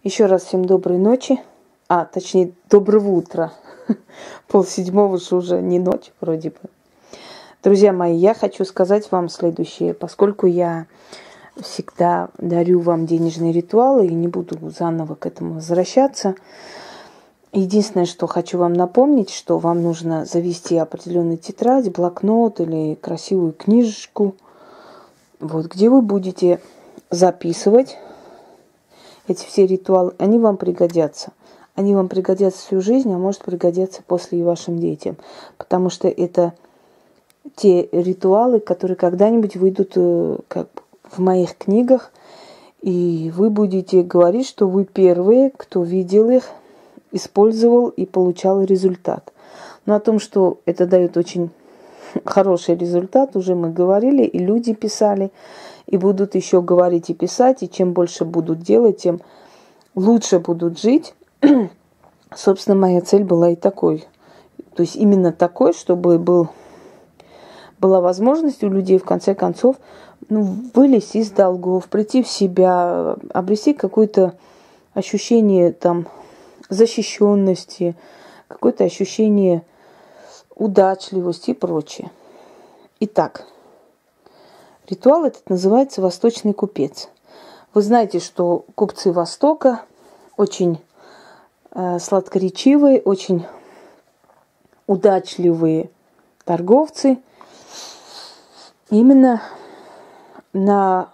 Еще раз всем доброй ночи, точнее доброго утра. 6:30 же уже не ночь вроде бы. Друзья мои, я хочу сказать вам следующее. Поскольку я всегда дарю вам денежные ритуалы и не буду заново к этому возвращаться, единственное, что хочу вам напомнить, что вам нужно завести определенную тетрадь, блокнот или красивую книжечку, где вы будете записывать эти все ритуалы. Они вам пригодятся. Они вам пригодятся всю жизнь, а может пригодятся после и вашим детям. Потому что это те ритуалы, которые когда-нибудь выйдут в моих книгах, и вы будете говорить, что вы первые, кто видел их, использовал и получал результат. Но о том, что это дает очень хороший результат, уже мы говорили, и люди писали, и будут еще говорить и писать, и чем больше будут делать, тем лучше будут жить. Собственно, моя цель была и такой. То есть именно такой, чтобы была возможность у людей в конце концов вылезть из долгов, прийти в себя, обрести какое-то ощущение защищенности, какое-то ощущение удачливости и прочее. Итак, ритуал этот называется «Восточный купец». Вы знаете, что купцы Востока очень сладкоречивые, очень удачливые торговцы. Именно на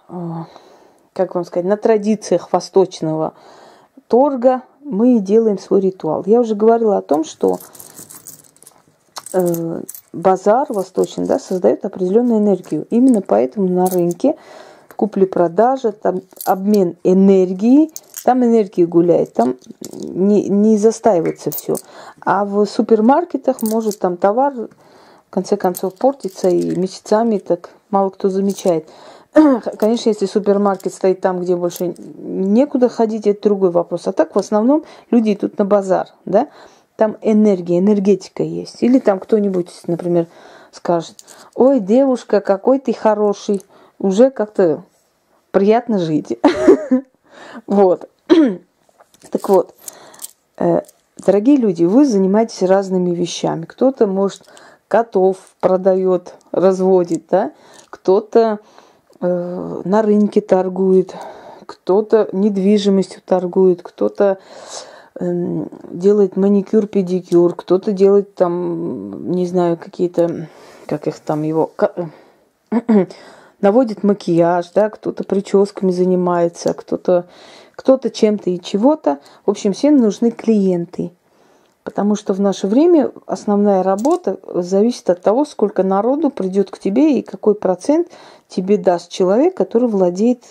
традициях восточного торга мы делаем свой ритуал. Я уже говорила о том, что базар восточный, создает определенную энергию. Именно поэтому на рынке купли-продажа, там обмен энергией, там энергия гуляет, там не застаивается все. А в супермаркетах может там товар в конце концов портиться, и месяцами так мало кто замечает. Конечно, если супермаркет стоит там, где больше некуда ходить, это другой вопрос. А так в основном люди идут на базар, да? Там энергетика есть. Или там кто-нибудь, например, скажет: ой, девушка, какой ты хороший, уже как-то приятно жить. Вот. Так вот, дорогие люди, вы занимаетесь разными вещами. Кто-то, может, котов продает, разводит, да? Кто-то на рынке торгует, кто-то недвижимостью торгует, кто-то делает маникюр, педикюр, кто-то делает не знаю, какие-то, наводит макияж, да, кто-то прическами занимается, кто-то чем-то и чего-то. В общем, всем нужны клиенты. Потому что в наше время основная работа зависит от того, сколько народу придет к тебе и какой процент тебе даст человек, который владеет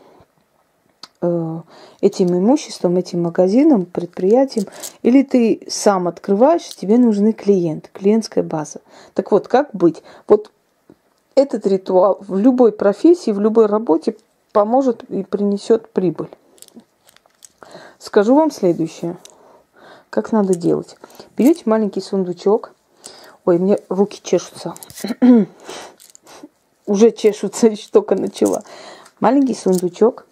этим имуществом, этим магазином, предприятием. Или ты сам открываешь, тебе нужны клиенты, клиентская база. Так вот, как быть? Вот этот ритуал в любой профессии, в любой работе поможет и принесет прибыль. Скажу вам следующее. Как надо делать? Берете маленький сундучок. Ой, мне руки чешутся. Уже чешутся, еще только начала. Маленький сундучок.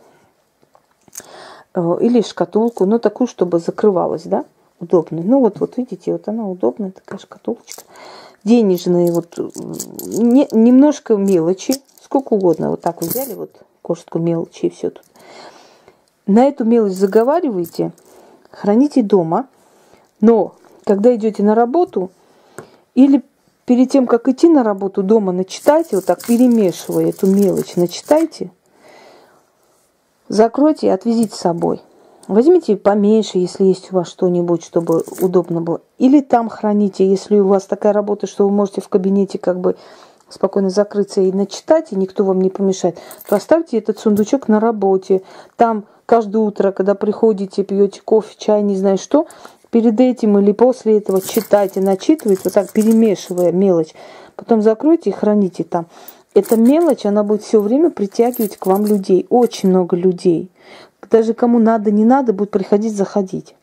Или шкатулку. Но такую, чтобы закрывалась, да? Удобно. Вот видите, вот она удобная, такая шкатулочка. Денежные, немножко мелочи. Сколько угодно. Вот так вот взяли, горстку мелочи и все тут. На эту мелочь заговариваете. Храните дома, но когда идете на работу или перед тем, как идти на работу, дома начитайте, вот так перемешивая эту мелочь, начитайте, закройте и отвезите с собой. Возьмите поменьше, если есть у вас что-нибудь, чтобы удобно было. Или там храните, если у вас такая работа, что вы можете в кабинете спокойно закрыться и начитать, и никто вам не помешает, то оставьте этот сундучок на работе. Там каждое утро, когда приходите, пьете кофе, чай, не знаю что, перед этим или после этого читайте, начитывайте, вот так перемешивая мелочь. Потом закройте и храните там. Эта мелочь, она будет все время притягивать к вам людей. Очень много людей. Даже кому надо, не надо, будет приходить, заходить.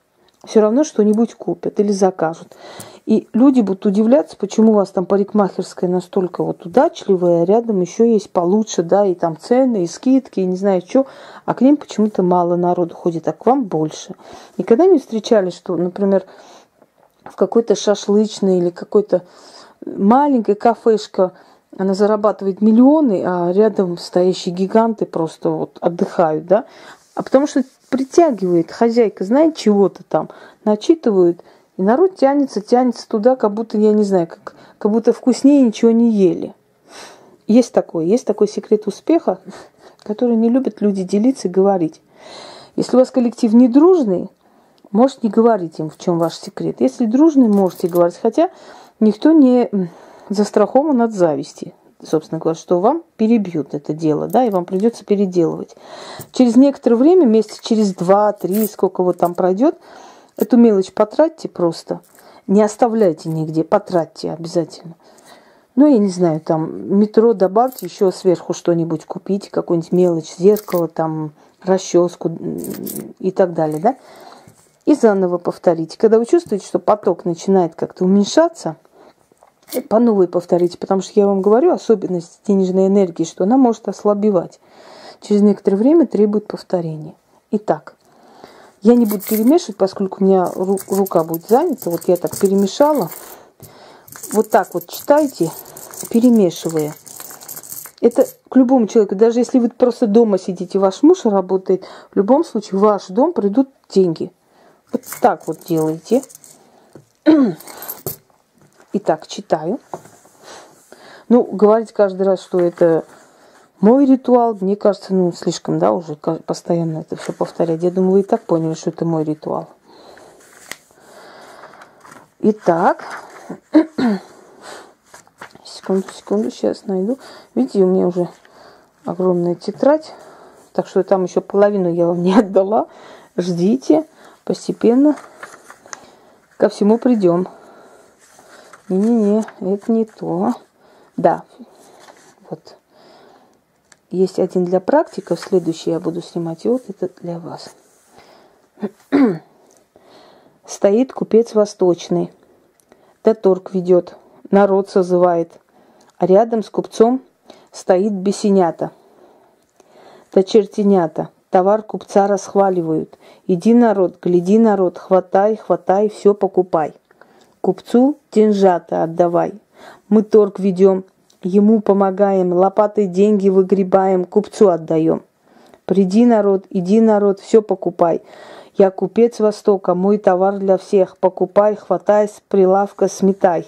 все равно что-нибудь купят или закажут. И люди будут удивляться, почему у вас там парикмахерская настолько вот удачливая, а рядом еще есть получше, да, и там цены, и скидки, и не знаю что, а к ним почему-то мало народу ходит, а к вам больше. Никогда не встречались, что, например, в какой-то шашлычной или какой-то маленькой кафешка она зарабатывает миллионы, а рядом стоящие гиганты просто вот отдыхают, да? А потому что притягивает хозяйка, знает чего-то там, начитывают, и народ тянется туда, как будто, я не знаю, как будто вкуснее ничего не ели. Есть такой секрет успеха, который не любят люди делиться и говорить. Если у вас коллектив не дружный, можете не говорить им, в чем ваш секрет. Если дружный, можете говорить, хотя никто не застрахован от зависти. Собственно говоря, что вам перебьют это дело, да, и вам придется переделывать. Через некоторое время, месяца через 2-3, сколько вот там пройдет, эту мелочь потратьте просто. Не оставляйте нигде, потратьте обязательно. Ну, я не знаю, там метро добавьте, еще сверху что-нибудь купите, какую-нибудь мелочь, зеркало, там, расческу и так далее, да. И заново повторите. Когда вы чувствуете, что поток начинает как-то уменьшаться, по новой повторите, потому что я вам говорю особенность денежной энергии, что она может ослабевать. Через некоторое время требует повторения. Итак, я не буду перемешивать, поскольку у меня рука будет занята. Вот я так перемешала. Вот так вот читайте, перемешивая. Это к любому человеку, даже если вы просто дома сидите, ваш муж работает, в любом случае в ваш дом придут деньги. Вот так вот делайте. Итак, читаю. Ну, говорить каждый раз, что это мой ритуал, мне кажется, ну, слишком, да, уже постоянно это все повторять. Я думаю, вы и так поняли, что это мой ритуал. Итак, секунду, сейчас найду. Видите, у меня уже огромная тетрадь, так что там еще половину я вам не отдала. Ждите, постепенно ко всему придем. Не-не-не, это не то. Да, вот. Есть один для практиков, следующий я буду снимать, и вот это для вас. Стоит купец восточный, да торг ведет, народ созывает, а рядом с купцом стоит бесенята, да чертенята, товар купца расхваливают. Иди, народ, гляди, народ, хватай, хватай, все покупай. Купцу деньжата отдавай. Мы торг ведем, ему помогаем, лопатой деньги выгребаем, купцу отдаем. Приди, народ, иди, народ, все покупай. Я купец Востока, мой товар для всех. Покупай, хватай, с прилавка сметай.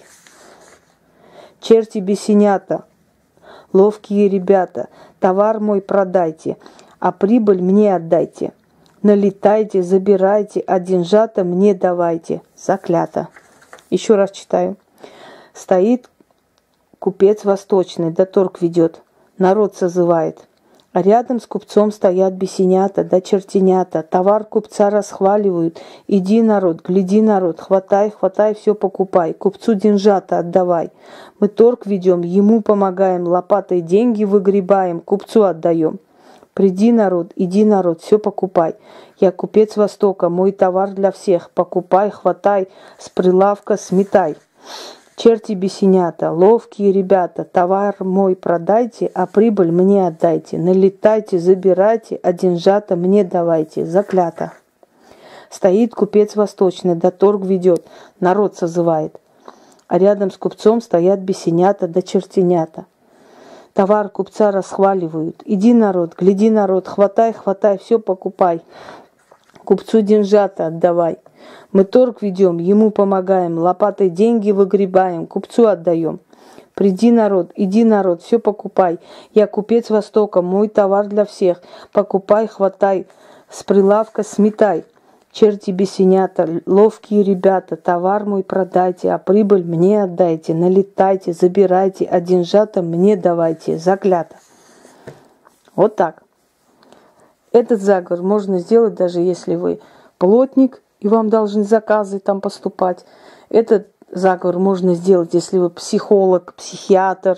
Черти бесенята, ловкие ребята, товар мой продайте, а прибыль мне отдайте. Налетайте, забирайте, а деньжата мне давайте. Заклято. Еще раз читаю. Стоит купец восточный, да торг ведет, народ созывает. А рядом с купцом стоят бесенята, да чертенята, товар купца расхваливают. Иди, народ, гляди, народ, хватай, хватай, все покупай, купцу деньжата отдавай. Мы торг ведем, ему помогаем, лопатой деньги выгребаем, купцу отдаем. Приди, народ, иди, народ, все покупай. Я купец Востока, мой товар для всех. Покупай, хватай, с прилавка сметай. Черти бесенята, ловкие ребята, товар мой продайте, а прибыль мне отдайте. Налетайте, забирайте, а деньжата мне давайте. Заклято. Стоит купец восточный, да торг ведет, народ созывает. А рядом с купцом стоят бесенята да чертенята. Товар купца расхваливают. Иди, народ, гляди, народ, хватай, хватай, все покупай. Купцу деньжата отдавай. Мы торг ведем, ему помогаем, лопатой деньги выгребаем, купцу отдаем. Приди, народ, иди, народ, все покупай. Я купец Востока, мой товар для всех. Покупай, хватай, с прилавка сметай. Черти бесенята, ловкие ребята, товар мой продайте, а прибыль мне отдайте. Налетайте, забирайте, а деньжата мне давайте. Заклято. Вот так. Этот заговор можно сделать, даже если вы плотник, и вам должны заказы там поступать. Этот заговор можно сделать, если вы психолог, психиатр,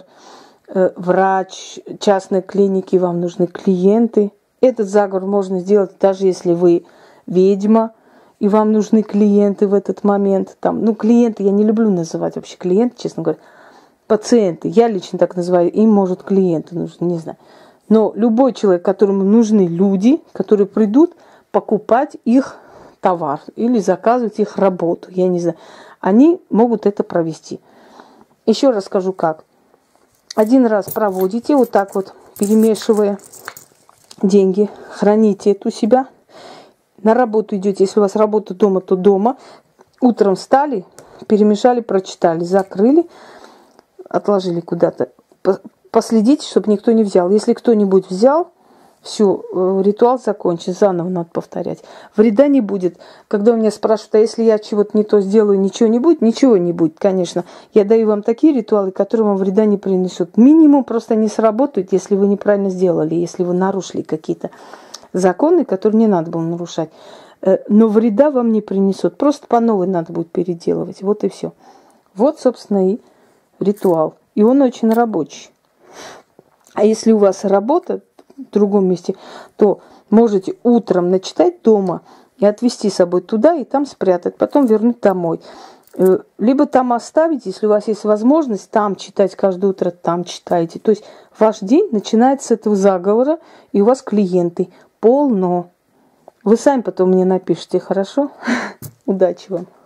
врач частной клиники, вам нужны клиенты. Этот заговор можно сделать, даже если вы ведьма, и вам нужны клиенты в этот момент. Там, ну, клиенты я не люблю называть вообще клиенты, честно говоря. Пациенты, я лично так называю, им, может, клиенты нужны, не знаю. Но любой человек, которому нужны люди, которые придут покупать их товар или заказывать их работу, я не знаю, они могут это провести. Еще раз скажу как. Один раз проводите, вот так вот, перемешивая деньги, храните это у себя. На работу идете, если у вас работа дома, то дома. Утром встали, перемешали, прочитали, закрыли, отложили куда-то. Последите, чтобы никто не взял. Если кто-нибудь взял, все, ритуал закончен, заново надо повторять. Вреда не будет. Когда у меня спрашивают, а если я чего-то не то сделаю, ничего не будет? Ничего не будет, конечно. Я даю вам такие ритуалы, которые вам вреда не принесут. Минимум просто не сработают, если вы неправильно сделали, если вы нарушили какие-то законы, которые не надо было нарушать. Но вреда вам не принесут. Просто по новой надо будет переделывать. Вот и все. Вот, собственно, и ритуал. И он очень рабочий. А если у вас работа в другом месте, то можете утром начитать дома и отвезти с собой туда и там спрятать, потом вернуть домой. Либо там оставить, если у вас есть возможность, там читать каждое утро, там читайте. То есть ваш день начинается с этого заговора, и у вас клиенты полно. Вы сами потом мне напишите, хорошо? Удачи вам.